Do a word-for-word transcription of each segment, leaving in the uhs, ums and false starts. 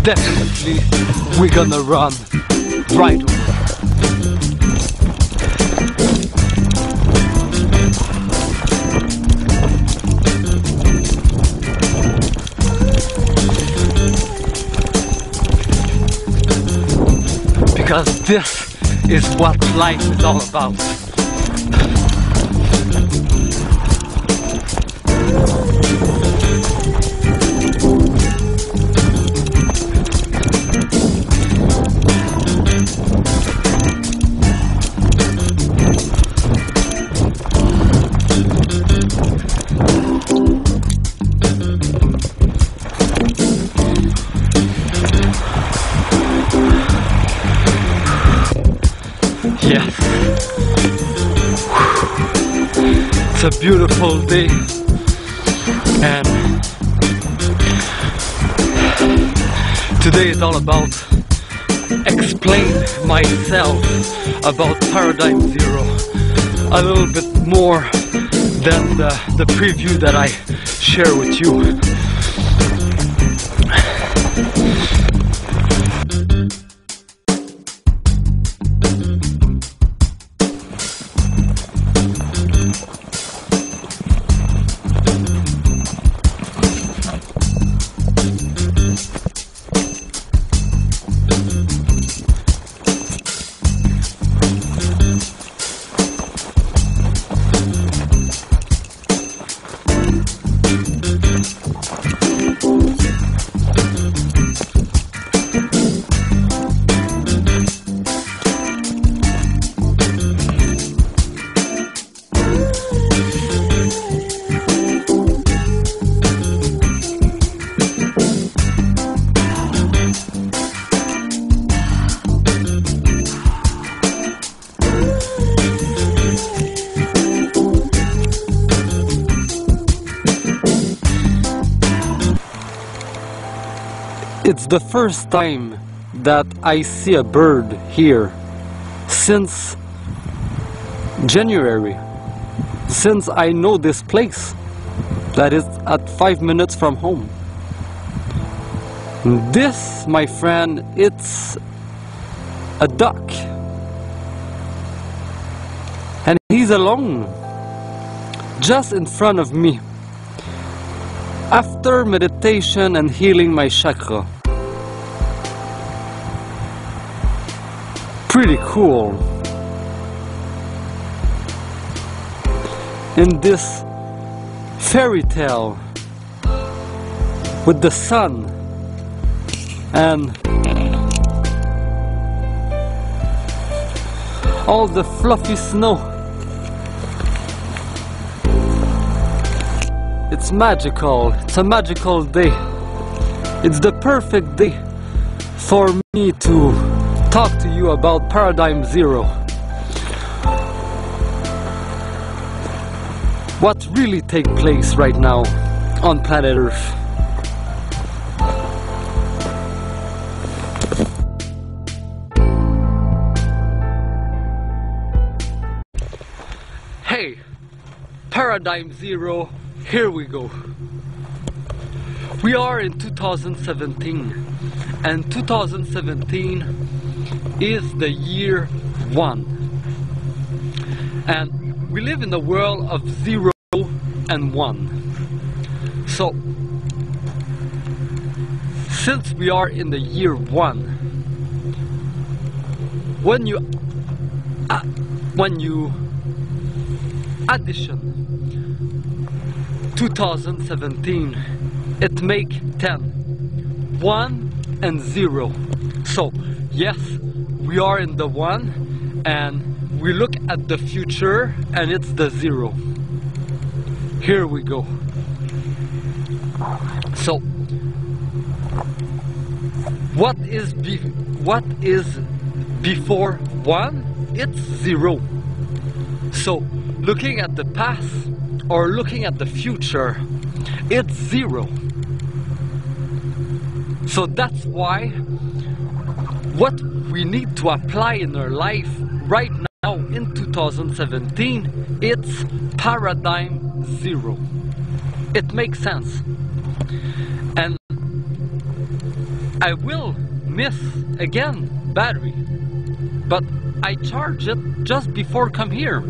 definitely we're gonna run right away. Because this is what life is all about. Yes, it's a beautiful day, and today is all about explain myself about Paradigm Zero a little bit more than the, the preview that I share with you. It's the first time that I see a bird here since January, since I know this place that is at five minutes from home. This, my friend, it's a duck, and he's alone just in front of me after meditation and healing my chakra. Pretty cool. In this fairy tale with the sun and all the fluffy snow. It's magical. It's a magical day. It's the perfect day for me to talk to you about Paradigm Zero. What really takes place right now on planet Earth. Hey, Paradigm Zero, here we go. We are in two thousand seventeen, and two thousand seventeen is the year one, and we live in the world of zero and one. So since we are in the year one, when you uh, when you addition two thousand seventeen, it make ten, one and zero. So yes, we are in the one, and we look at the future, and it's the zero. Here we go. So, what is be what is before one? It's zero. So, looking at the past or looking at the future, it's zero. So that's why what we need to apply in our life right now in two thousand seventeen, it's Paradigm Zero. It makes sense. And I will miss again battery, but I charge it just before come here.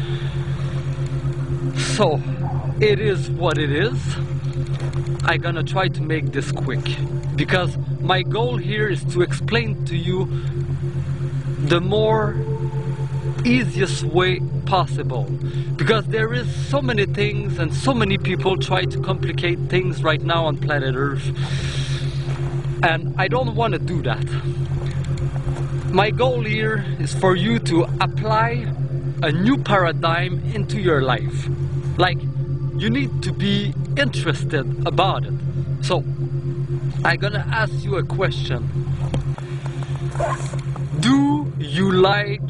So it is what it is. I'm gonna try to make this quick because my goal here is to explain to you the more easiest way possible, because there is so many things and so many people try to complicate things right now on planet Earth, and I don't want to do that. My goal here is for you to apply a new paradigm into your life. Like, you need to be interested about it. So I'm gonna ask you a question. Do you like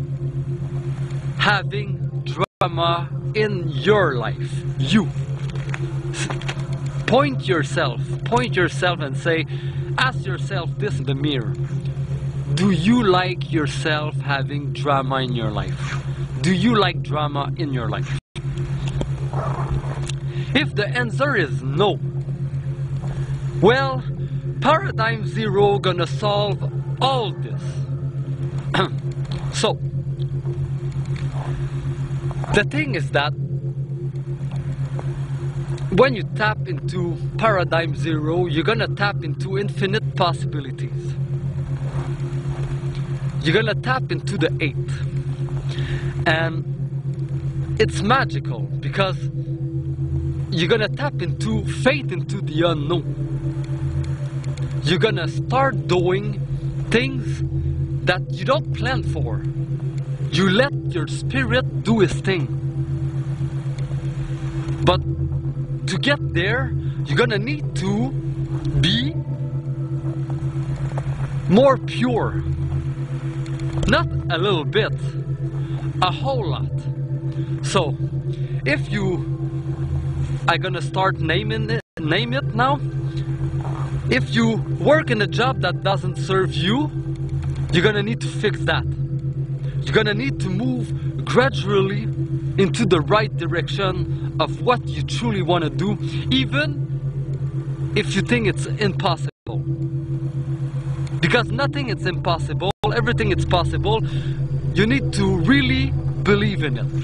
having drama in your life? You. Point yourself, point yourself and say, ask yourself this in the mirror. Do you like yourself having drama in your life? Do you like drama in your life? If the answer is no, well, Paradigm Zero gonna solve all this. So, the thing is that when you tap into Paradigm Zero, you're gonna tap into infinite possibilities. You're gonna tap into the eight. And it's magical because you're gonna tap into faith into the unknown. You're gonna start doing things that you don't plan for. You let your spirit do its thing. But to get there, you're gonna need to be more pure. Not a little bit, a whole lot. So, if you, I'm gonna start naming it, name it now. If you work in a job that doesn't serve you, you're gonna need to fix that. You're gonna need to move gradually into the right direction of what you truly want to do, even if you think it's impossible. Because nothing is impossible, everything is possible. You need to really believe in it.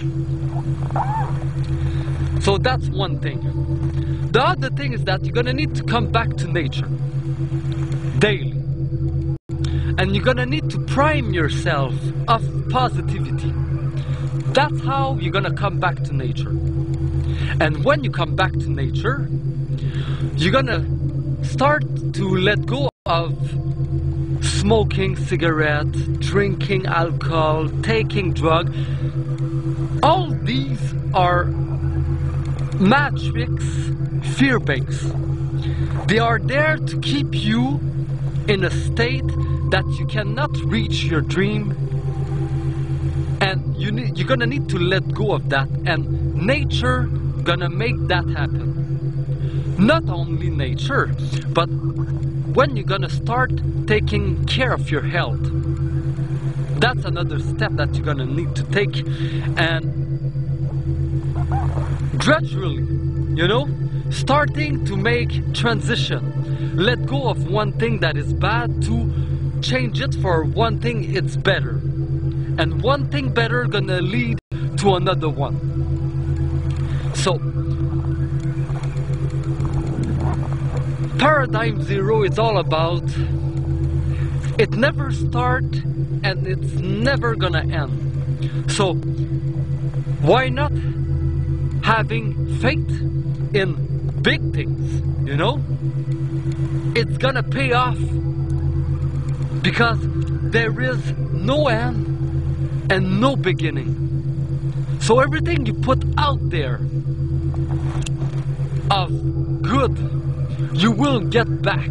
So that's one thing. The other thing is that you're gonna need to come back to nature daily. And you're gonna need to prime yourself of positivity. That's how you're gonna come back to nature. And when you come back to nature, you're gonna start to let go of smoking cigarettes, drinking alcohol, taking drugs. All these are matrix fear banks. They are there to keep you in a state that you cannot reach your dream, and you need, you're gonna need to let go of that, and nature gonna make that happen. Not only nature, but when you're gonna start taking care of your health, that's another step that you're gonna need to take, and gradually, you know, starting to make transition. Let go of one thing that is bad to change it for one thing it's better. And one thing better gonna lead to another one. So, Paradigm Zero is all about, it never starts and it's never gonna end. So, why not having faith in big things, you know? It's gonna pay off because there is no end and no beginning. So everything you put out there of good, you will get back.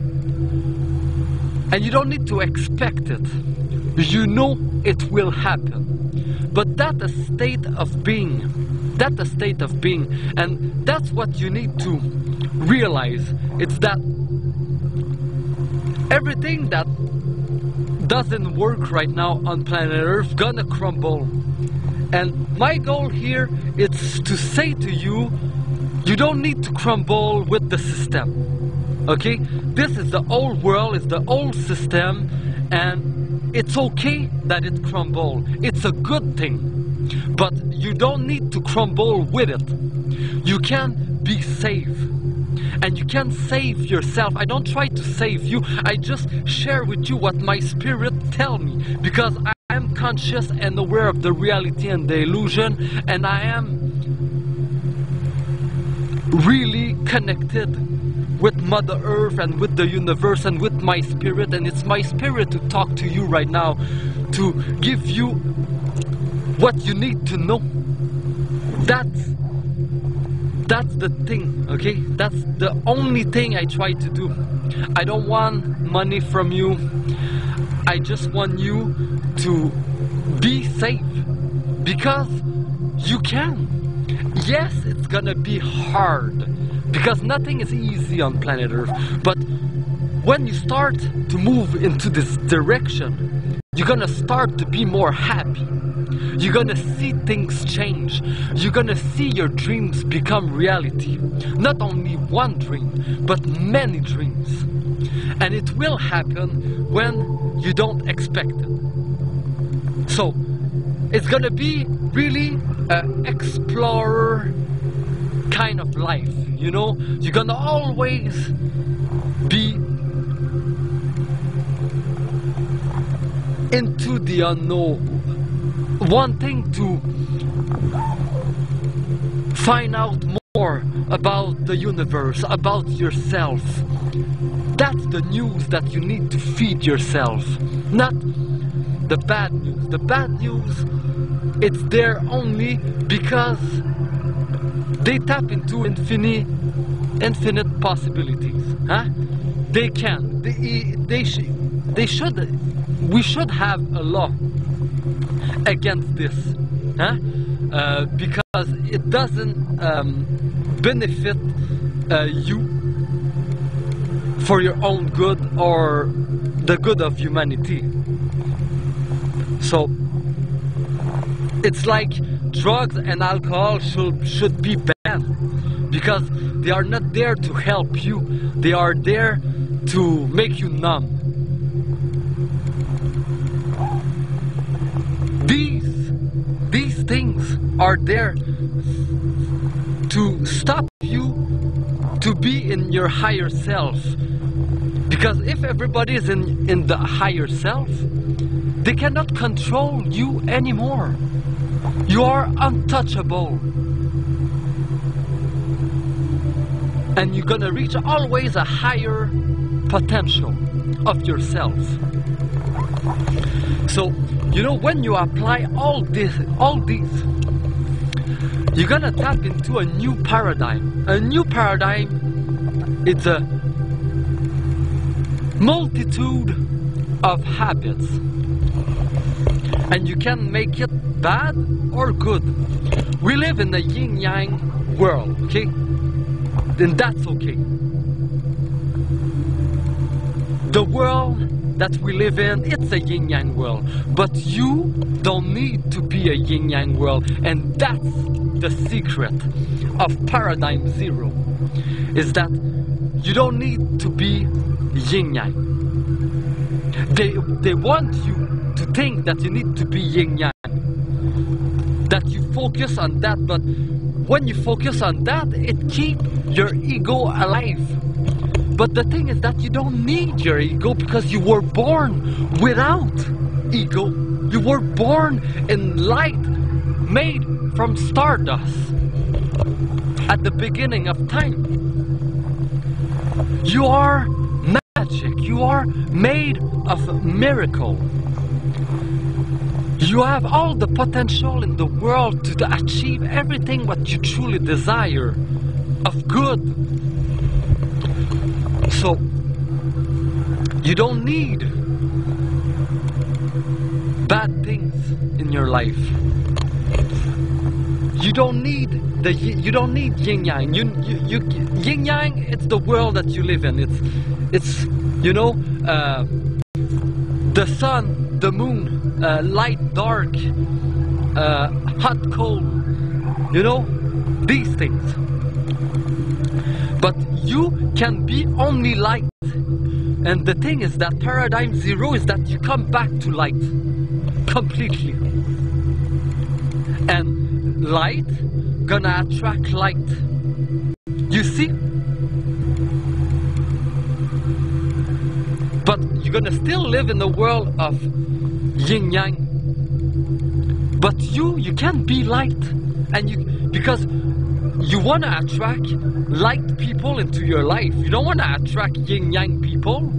And you don't need to expect it. You know it will happen. But that's a state of being. That's a state of being. And that's what you need to realize. It's that everything that doesn't work right now on planet Earth gonna crumble. And my goal here is to say to you, you don't need to crumble with the system. okay? This is the old world, it's the old system, and it's okay that it crumble. It's a good thing, but you don't need to crumble with it. You can be safe, and you can save yourself. I don't try to save you, I just share with you what my spirit tell me, because I am conscious and aware of the reality and the illusion, and I am really connected with Mother Earth and with the universe and with my spirit, and it's my spirit to talk to you right now, to give you what you need to know. That's that's the thing, okay? That's the only thing I try to do. I don't want money from you. I just want you to be safe, because you can. Yes, it's gonna be hard, because nothing is easy on planet Earth, but when you start to move into this direction, you're gonna start to be more happy. You're gonna see things change. You're gonna see your dreams become reality. Not only one dream, but many dreams. And it will happen when you don't expect it. So, it's gonna be really an explorer kind of life, you know? You're gonna always be into the unknown, wanting to find out more about the universe, about yourself. That's the news that you need to feed yourself, not the bad news. The bad news, it's there only because they tap into infinite, infinite possibilities. Huh? They can. They, they, sh they should. We should have a law against this, huh? Uh, because it doesn't um, benefit uh, you for your own good or the good of humanity. So it's like drugs and alcohol should should be banned, because they are not there to help you. They are there to make you numb. These these things are there to stop you to be in your higher self. Because if everybody is in, in the higher self, they cannot control you anymore. You are untouchable. And you're gonna reach always a higher potential of yourself. So, you know, when you apply all this, all these, you're gonna tap into a new paradigm. A new paradigm, it's a multitude of habits. And you can make it bad or good. We live in a yin-yang world, okay? Then that's okay. The world that we live in, it's a yin-yang world. But you don't need to be a yin-yang world. And that's the secret of Paradigm Zero. Is that you don't need to be yin-yang. They, they want you to think that you need to be yin-yang. That you focus on that, but when you focus on that, it keeps your ego alive. But the thing is that you don't need your ego, because you were born without ego. You were born in light, made from stardust at the beginning of time. You are magic. You are made of miracle. You have all the potential in the world to achieve everything what you truly desire of good. So, you don't need bad things in your life. You don't need the you don't need yin yang. You, you, you yin yang. It's the world that you live in. It's it's you know uh, the sun, the moon, uh, light, dark, uh, hot, cold. You know these things. But you can be only light. And the thing is that paradigm zero is that you come back to light completely. And light gonna attract light. You see? But you're gonna still live in the world of yin yang. But you, you can be light. And you, because you wanna attract light people into your life. You don't wanna attract yin yang people.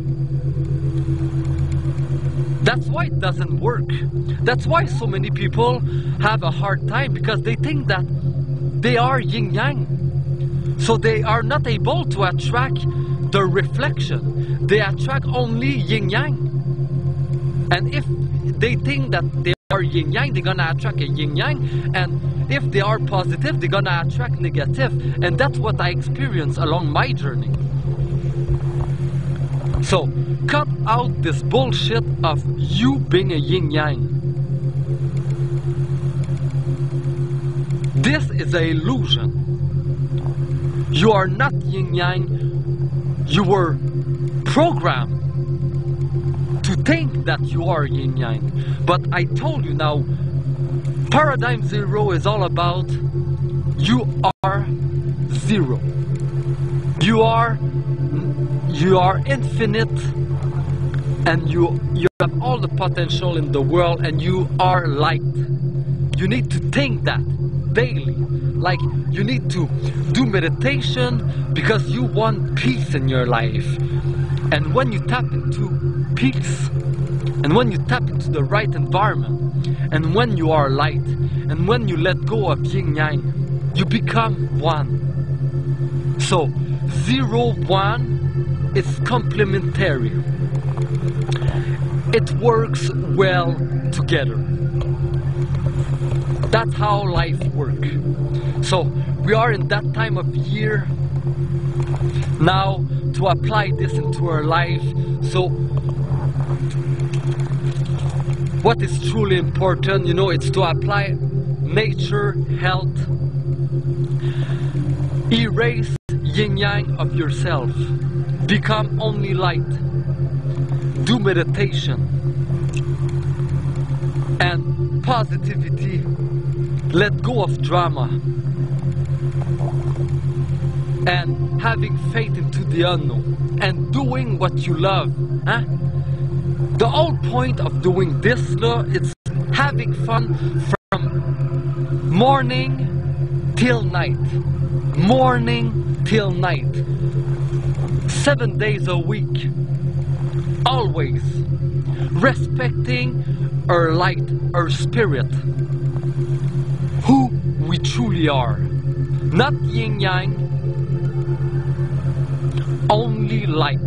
That's why it doesn't work. That's why so many people have a hard time, because they think that they are yin yang. So they are not able to attract the reflection. They attract only yin yang. And if they think that they are yin yang, they're gonna attract a yin yang. And if they are positive, they're gonna attract negative. And that's what I experienced along my journey. So cut out this bullshit of you being a yin yang. This is an illusion. You are not yin yang. You were programmed to think that you are yin yang. But I told you now, paradigm zero is all about you are zero. You are you are infinite, and you you have all the potential in the world, and you are light. You need to think that daily. Like, you need to do meditation because you want peace in your life. And when you tap into peace, and when you tap into the right environment, and when you are light, and when you let go of yin yang, you become one. So zero one is complementary. It works well together. That's how life works. So we are in that time of year now to apply this into our life. So what is truly important, you know, it's to apply nature, health, erase yin yang of yourself, become only light, do meditation and positivity, let go of drama, and having faith into the unknown, and doing what you love. Huh? The whole point of doing this law is having fun from morning till night. Morning till night. Seven days a week. Always. Respecting our light, our spirit. Who we truly are. Not yin yang. Only light.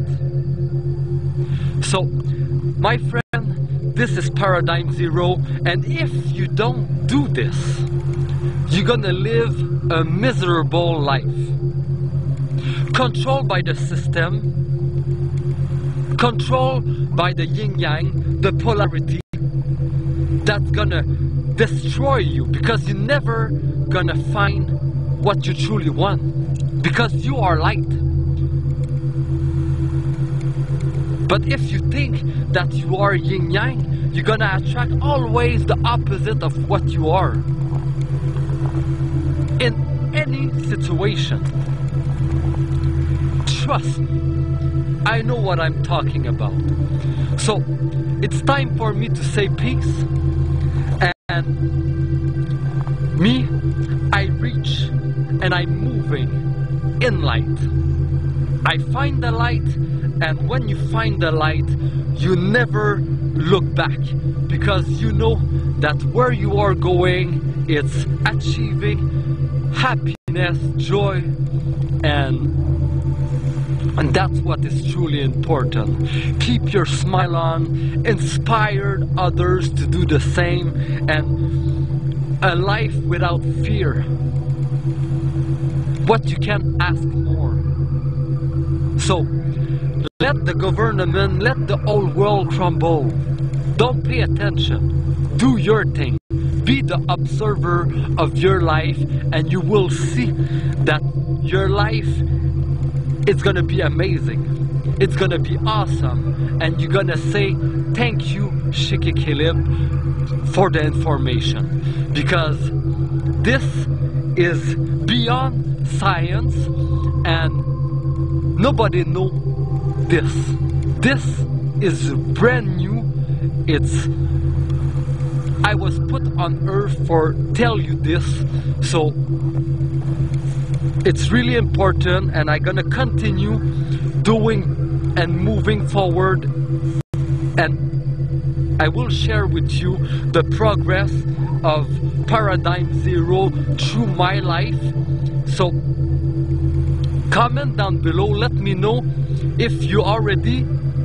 So, my friend, this is paradigm zero, and if you don't do this, you're gonna live a miserable life. Controlled by the system, controlled by the yin-yang, the polarity, that's gonna destroy you, because you're never gonna find what you truly want, because you are light. But if you think that you are yin-yang, you're gonna attract always the opposite of what you are. In any situation. Trust me, I know what I'm talking about. So, it's time for me to say peace. And me, I reach and I'm moving in light. I find the light, and when you find the light, you never look back, because you know that where you are going, it's achieving happiness, joy, and and that's what is truly important. Keep your smile on, inspire others to do the same, and a life without fear. What you can ask more. So, let the government, let the whole world crumble. Don't pay attention. Do your thing. Be the observer of your life, and you will see that your life it's gonna be amazing. It's gonna be awesome. And you're gonna say, thank you, Sheikh Caleb, for the information. Because this is beyond science and nobody knows this. This is brand new. It's I was put on earth for tell you this, so it's really important, and I'm gonna continue doing and moving forward, and I will share with you the progress of Paradigm Zero through my life. So comment down below, let me know if you already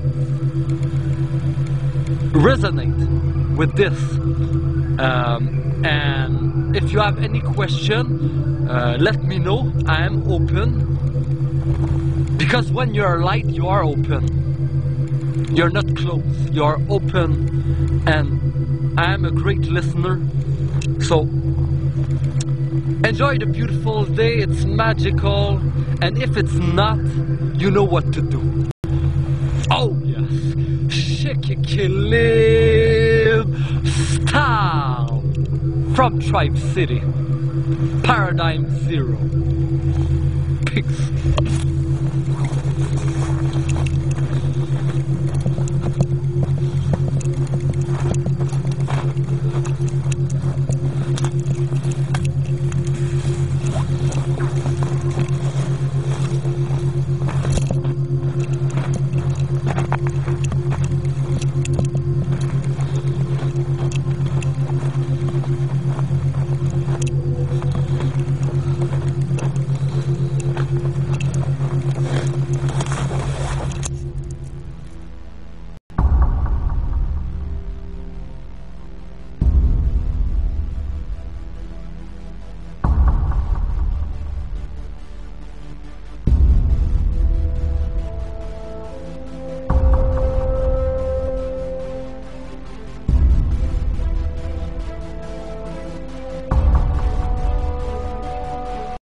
resonate with this, um, and if you have any question, uh, let me know. I am open, because when you are light, you are open. You're not closed, you are open, and I am a great listener. So enjoy the beautiful day. It's magical, and if it's not, you know what to do. Oh yes, Sheikh Caleb style from Tribe City, Paradigm Zero. Peace.